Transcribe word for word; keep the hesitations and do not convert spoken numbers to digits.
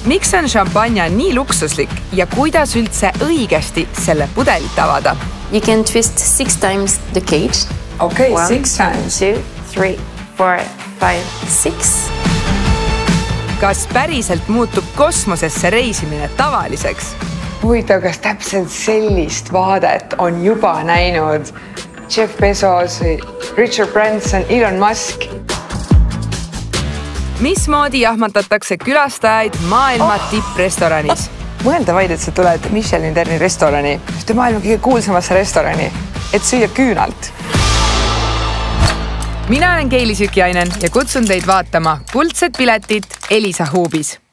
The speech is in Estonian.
Miks on šampanja nii luksuslik ja kuidas üldse õigesti selle pudelit avada? You can twist six times the cage. Okay, One, six times. Two, three, four, five, six. Kas päriselt muutub kosmosesse reisimine tavaliseks? Huvitav, kas täpselt sellist vaadet on juba näinud Jeff Bezos, Richard Branson, Elon Musk? Mismoodi jahmatatakse külastajaid maailma oh. tipprestoranis? Mõelda vaid, et sa tuled Michelin Terni restorani, ühte maailma kõige kuulsamasse restorani, et süüa küünalt. Mina olen Keili Sükiainen ja kutsun teid vaatama kuldset piletit Elisa Hubis.